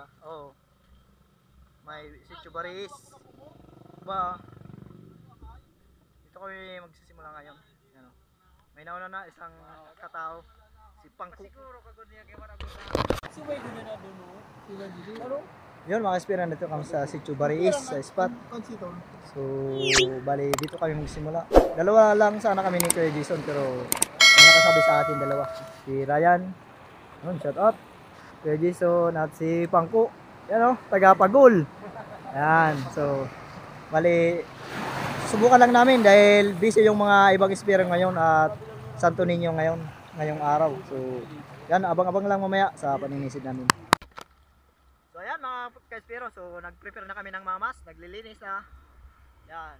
oh, may Sitio Baris. Ba, dito kami magsisimula ngayon. Yan, oh. May nauna na isang katao, si Pangku. Siguro kagod niya kay Maragot. Subay ko na dulo. Sila dito. Ano? Yun, mga kaspiran, dito kami sa Sitio Baris, sa spot. So, bali dito kami magsimula. Dalawa lang sana kami ni Kuya Jason, pero may nakasabi sa atin dalawa. Si Ryan, yun, shout out. Kuya Jason at si Pangku. Yan, oh, taga Pagul. Yan, so bali subukan lang namin dahil busy yung mga ibang speaker ngayon at Santo Niño ngayong araw. So yan, abang-abang lang mamaya sa paninisid namin. So ayan mga ka-speaker, so nag-prepare na kami ng mamas, naglilinis na. Yan.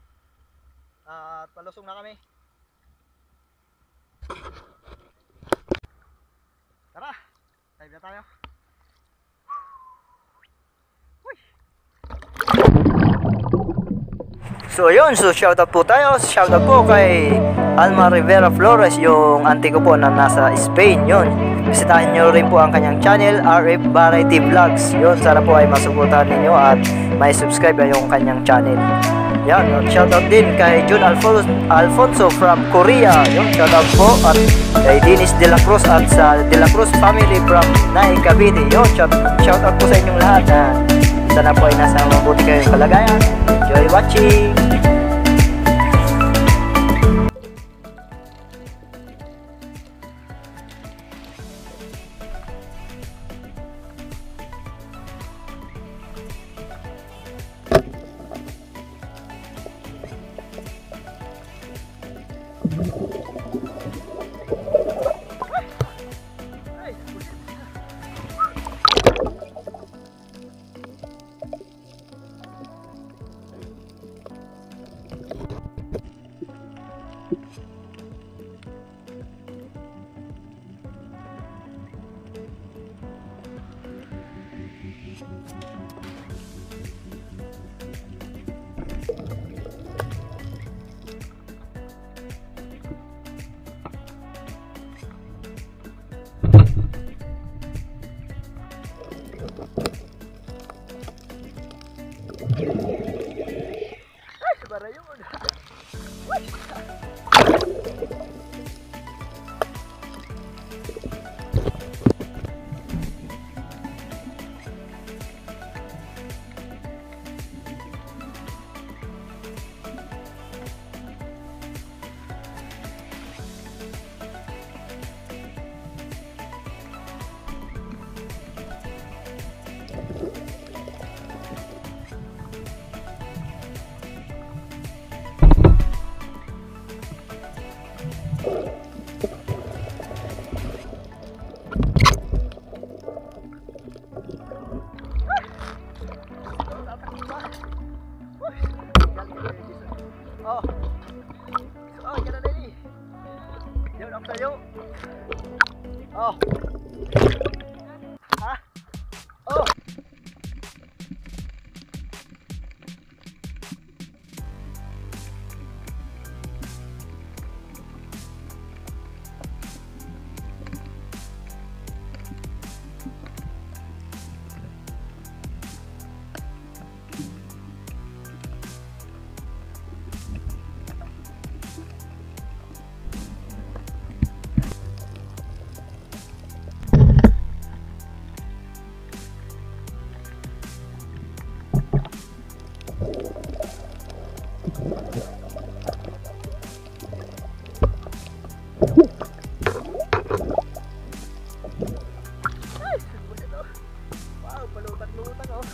At palusong na kami. Tara, dive na tayo. So yun, so shoutout po tayo. Shoutout po kay Alma Rivera Flores, yung auntie ko po na nasa Spain. Yun, bisitahin nyo rin po ang kanyang channel, RF Variety Vlogs. Yun, sana po ay masuportahan ninyo at may subscribe yung kanyang channel. Yan, shoutout din kay Jun Alfonso from Korea. Yun, shoutout po. At kay Dennis De La Cruz at sa De La Cruz family from Naik Cavite. Yun, shoutout po sa inyong lahat na sana po ay nasa mabuti kayong kalagayan. Enjoy watching! Oh. Ha? Oh. Wow, palutang-lutang oh.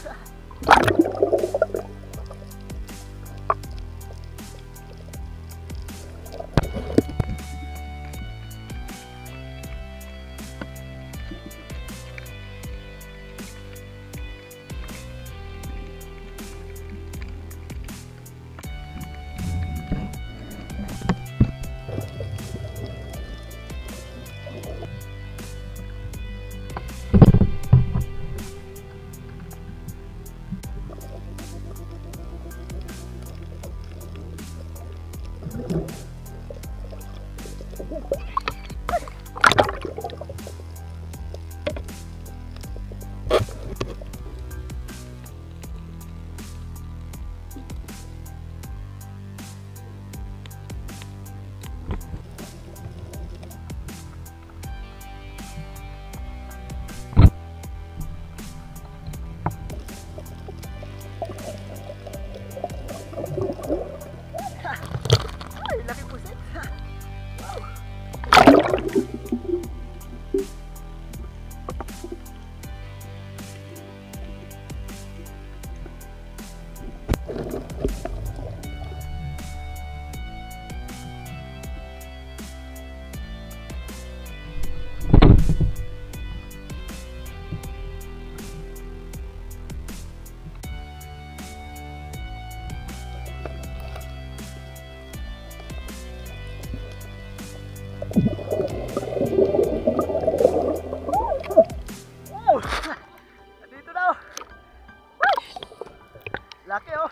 Laki oh.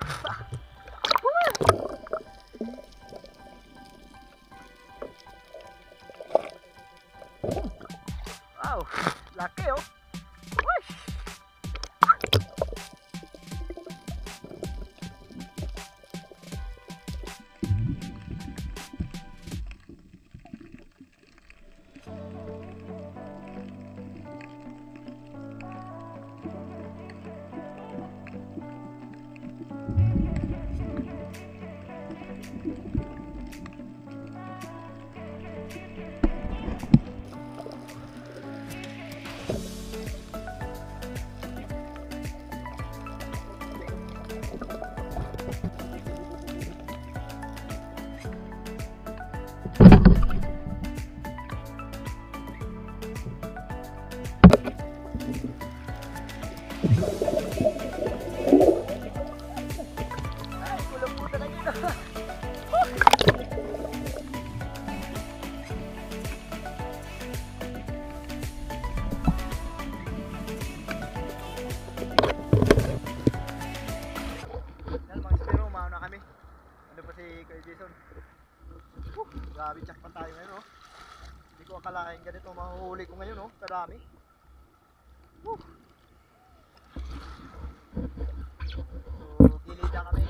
Wow, laki oh. Uy. Ay, kulang po talaga yun. Yan mga spiro, mauna kami. Ano pa si Kuya Jason? Grabe, check pa tayo ngayon oh. Hindi ko akalain ganito mahuhuli ko ngayon oh. Kadami. Woo! So, gilid na kami.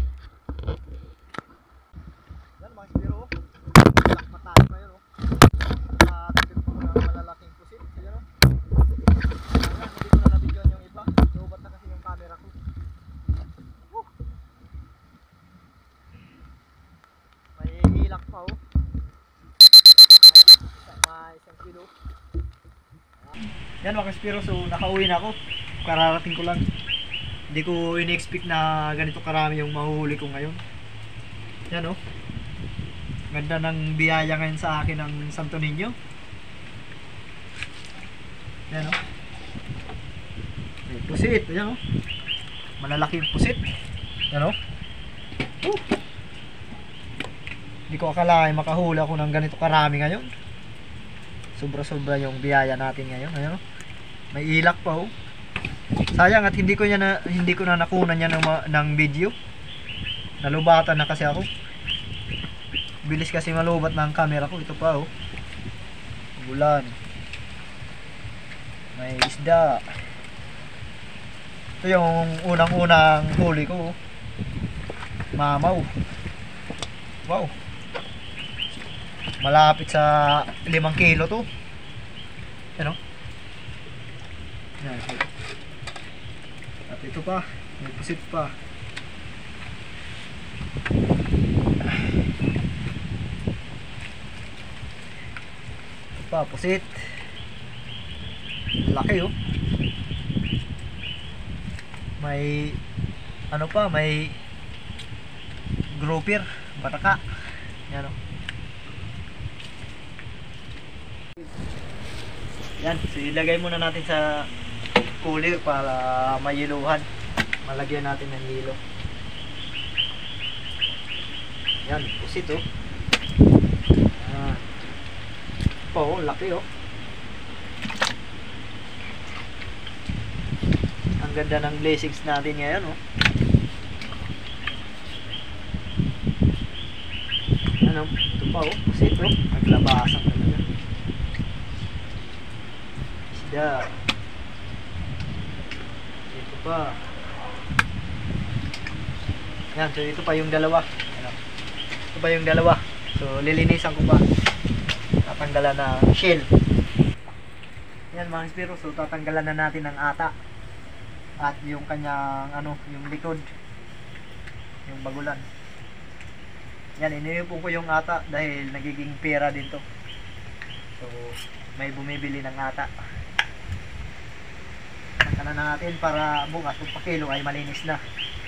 Yan mga spiro oh. Check pa tayo ngayon oh. Tigil ko na malalaking pusit. Yan oh. Ayan, hindi ko na nabigyan yung iba. Lobat na kasi yung camera ko. Woo! May hilak pa oh. May isang kilo. Yan mga spiro, so nakauwi na ako. Kararating ko lang. Hindi ko in-expect na ganito karami yung mahuhuli ko ngayon. Yan oh. Ganda ng biyaya ngayon sa akin ng Santo Niño. Yan oh. May pusit. Yan oh. Malalaking pusit. Yan oh. Hindi ko akalain makahuli ako ng ganito karami ngayon. Sobra-sobra yung biyaya natin ngayon. Ayan oh. May ilak pa oh. Sayang at hindi ko na nakunan niya ng video. Nalubatan na kasi ako. Bilis kasi malubat ng camera ko. Ito pa oh. Bulan. May isda. Ito yung unang-unang huli ko oh. Mamaw. Wow. Malapit sa 5 kilo to. Ano? Yan. At ito pa, may pusit pa. Ito pa, pusit. Laki oh. May ano pa, may grouper, bataka. Yan oh. Yan, so ilagay muna natin sa cooler para mayiluhan. Malagyan natin ng hilo. Yan, pusit oh. Oh, laki oh. Ang ganda ng blessings natin ngayon oh. Ano, ito pa oh, pusit oh. Naglabasan talaga. Isda. Ito pa. Yan, so ito pa yung dalawa. Ano? Ito pa yung dalawa. So lilinisan ko pa. Tatanggalan na shell. Yan mga spiro, so tatanggalan na natin ng ata. At yung kanyang ano, yung likod. Yung bagulan. Yan, iniyupon ko yung ata dahil nagiging pera din to. So may bumibili ng ata. Tanggalan na natin para bukas kung pakilo ay malinis na.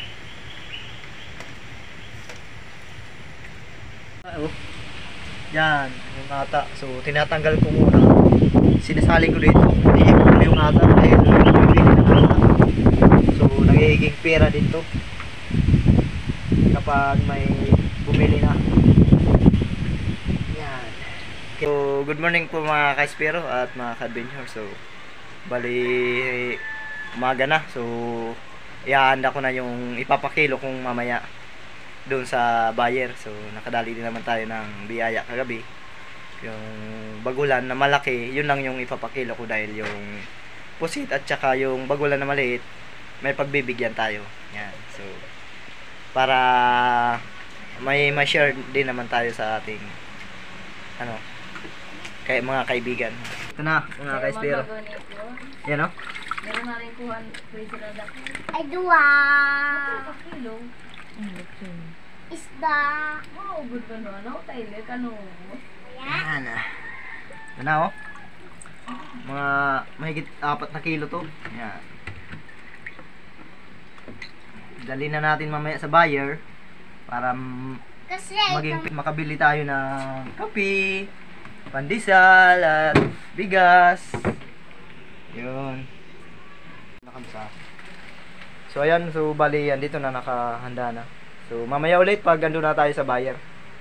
Oh. Yan, yung ata. So tinatanggal ko muna. Sinasali ko dito. Hindi ko yung ata dahil bumibili ng ata. So nagiging pera din to kapag may bumili na. Yan. So good morning po mga ka-spero at mga ka-adventure. So bali umaga na. So ihahanda ko na yung ipapakilo kung mamaya doon sa buyer. So nakadali din naman tayo ng biyaya kagabi, yung bagulan na malaki, yun lang yung ipapakilo ko dahil yung pusit at saka yung bagulan na maliit may pagbibigyan tayo. Yan. So para may ma-share din naman tayo sa ating ano, kay mga kaibigan. Ito na mga kaispero. Yan o. Meron na rin kuhan pwede na dako. Ay, dua. Kilo. Isda. Oh, good ka no. Ano? Tayo ka no. Yan. Ito na o. Mga mahigit 4 na kilo to. Yan. Dali na natin mamaya sa buyer para Kasi, makabili tayo ng kape, pandesal at bigas. Yun. Nakamsa. So ayan, so bali yan dito na nakahanda na. So mamaya ulit pag ando na tayo sa buyer.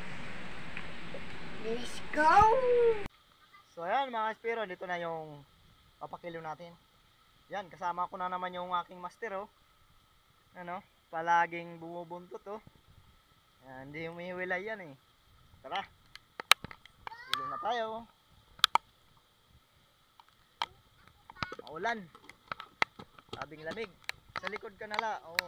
let's go. So ayan mga espero, dito na yung papakilo natin. Yan, kasama ko na naman yung aking master oh. Ano, palaging bumubuntot oh. Yan, hindi humihiwalay yan eh. Tara. Kilo na tayo. Maulan. Sabing lamig. Sa likod ka nala. Oo.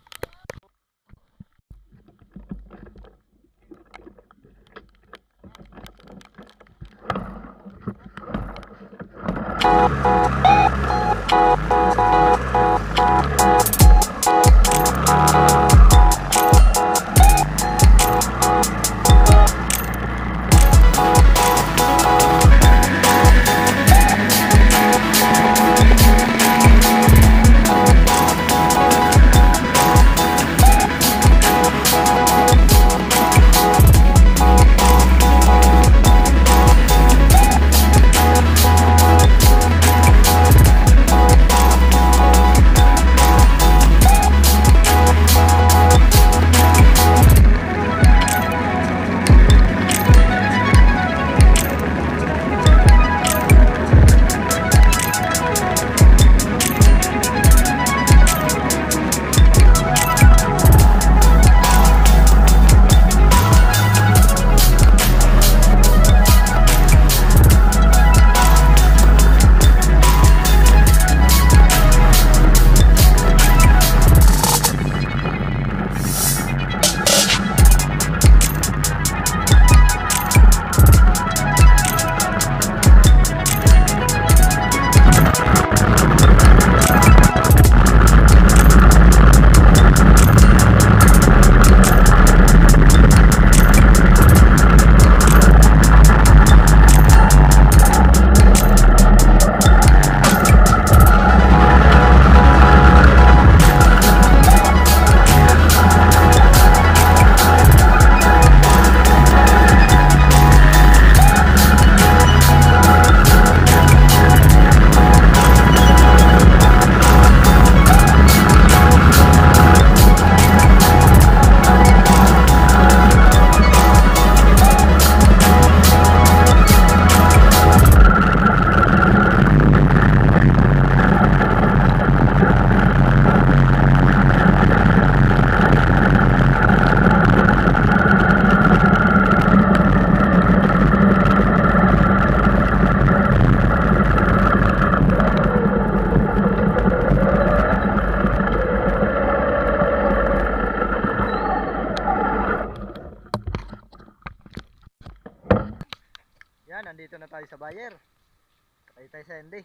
Yan, nandito na tayo sa buyer. Katay tayo sa hindi.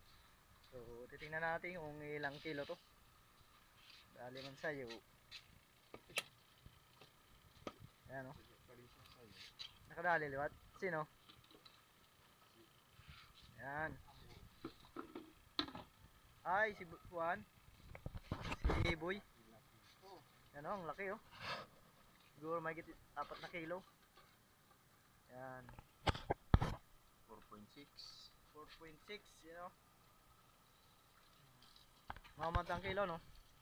So, titingnan natin kung ilang kilo to. Dali man sa'yo. Yan o. Nakadali liwat. Sino? Yan. Ay, si Juan. Si Boy. Yan o, ang laki o. Siguro may 4 na kilo. Yan. 4.6, you know. Mamantang kilo, no?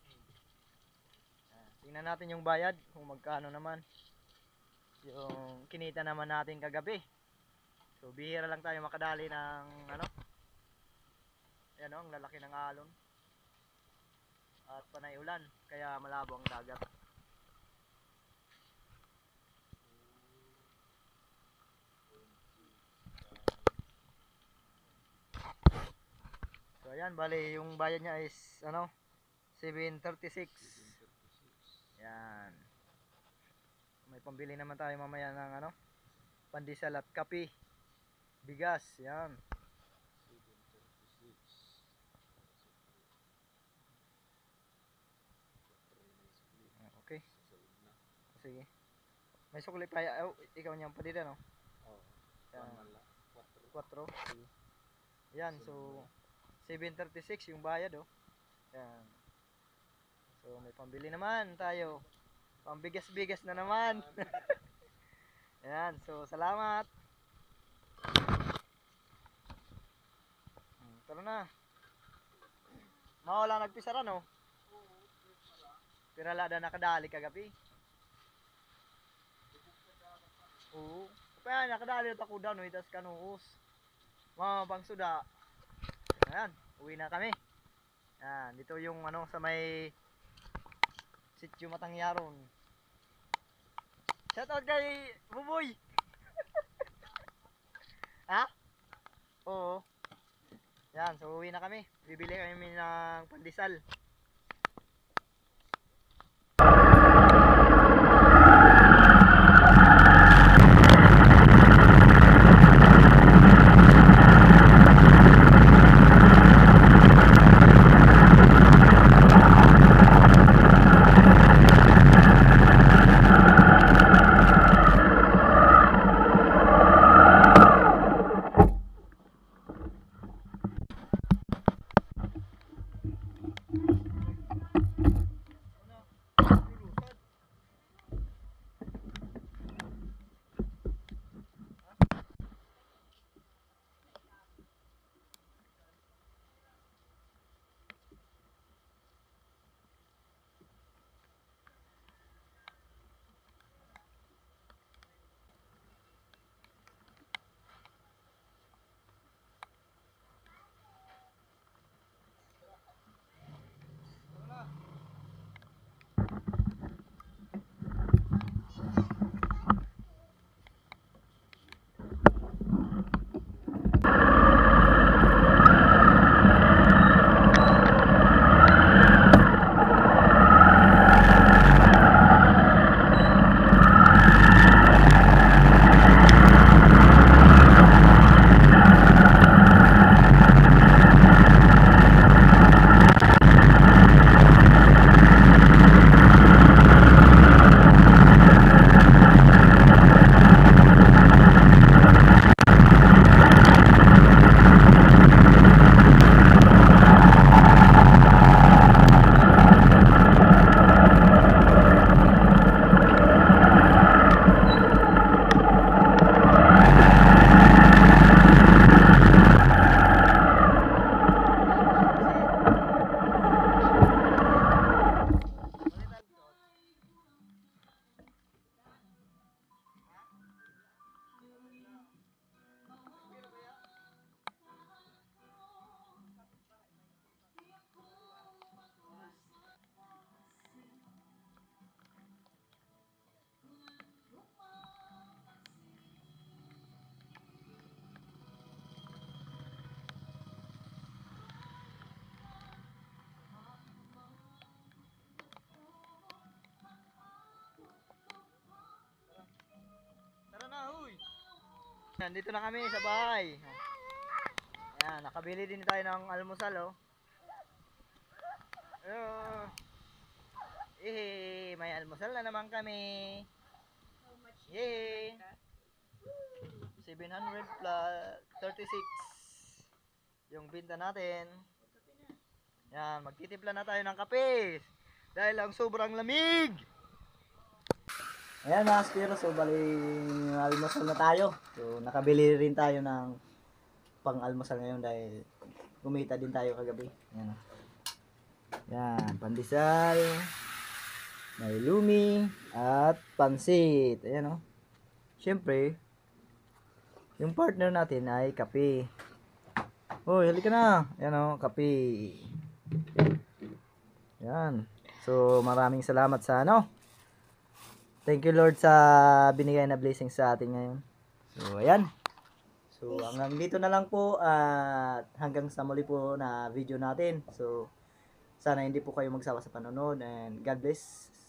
Tingnan natin yung bayad, kung magkano naman. Yung kinita naman natin kagabi. So, bihira lang tayo makadali ng, ano? Yan, no? Ang lalaki ng alon. At panay ulan, kaya malabo ang dagat. So ayan, bali yung bayad niya is ano, 736. Yan. May pambili naman tayo mamaya ng ano, pandesal at kape, bigas, yan. Okay. Sige. May sukli pa ikaw niyang padida, no? Oo. Yan. 4. 4. Sige. Yan, so 736 yung bayad, oh. Yan. So may pambili naman tayo. Pambigas-bigas na naman. Yan, so salamat. Tara na. Mawala nagpisara, no? Pirala na nakadali kagabi. Oo. Kaya nakadali at ako daw, no? Itas kanuos. Mga bangsuda. Ayan, uwi na kami. Yan, dito yung ano sa may Sitio Matangyaron. Shoutout kay Buboy. Ha? Oo. Yan, so uwi na kami. Bibili kami ng pandesal. Nandito na kami sa bahay. Ayan, nakabili din tayo ng almusal, oh. May almusal na naman kami. Yay! 700 plus 36 yung binta natin. Yan, magtitimpla na tayo ng kape dahil ang sobrang lamig. Ayan mga spiro, so bali almusal na tayo. So nakabili rin tayo ng pang almusal ngayon dahil kumita din tayo kagabi. Ayan, yan, pandesal, may lumi at pansit. Ayan, oh. Siyempre, yung partner natin ay kape. Hoy, halika na. Ayan, oh, kape. Yan. So, maraming salamat sa ano. Thank you Lord sa binigay na blessing sa atin ngayon. So, ayan. So, hanggang dito na lang po at hanggang sa muli po na video natin. So, sana hindi po kayo magsawa sa panonood and God bless.